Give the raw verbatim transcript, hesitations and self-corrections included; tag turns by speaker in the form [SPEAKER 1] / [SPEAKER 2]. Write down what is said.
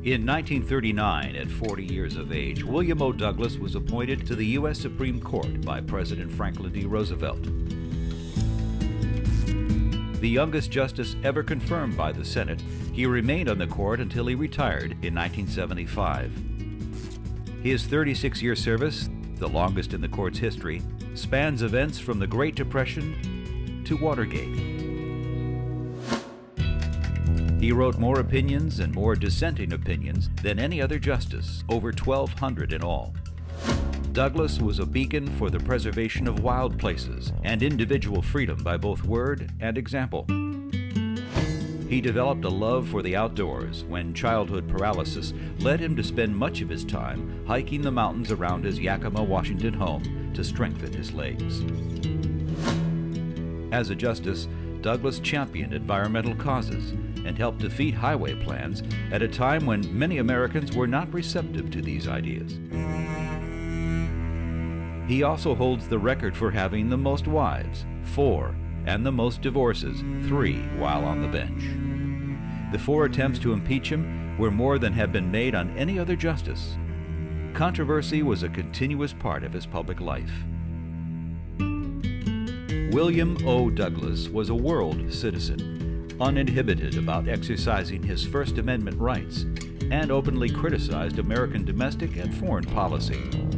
[SPEAKER 1] In nineteen thirty-nine, at forty years of age, William O. Douglas was appointed to the U S Supreme Court by President Franklin D. Roosevelt. The youngest justice ever confirmed by the Senate, he remained on the court until he retired in nineteen seventy-five. His thirty-six year service, the longest in the court's history, spans events from the Great Depression to Watergate. He wrote more opinions and more dissenting opinions than any other justice, over twelve hundred in all. Douglas was a beacon for the preservation of wild places and individual freedom by both word and example. He developed a love for the outdoors when childhood paralysis led him to spend much of his time hiking the mountains around his Yakima, Washington home to strengthen his legs. As a justice, Douglas championed environmental causes and helped defeat highway plans at a time when many Americans were not receptive to these ideas. He also holds the record for having the most wives, four, and the most divorces, three, while on the bench. The four attempts to impeach him were more than have been made on any other justice. Controversy was a continuous part of his public life. William O. Douglas was a world citizen, uninhibited about exercising his First Amendment rights, and openly criticized American domestic and foreign policy.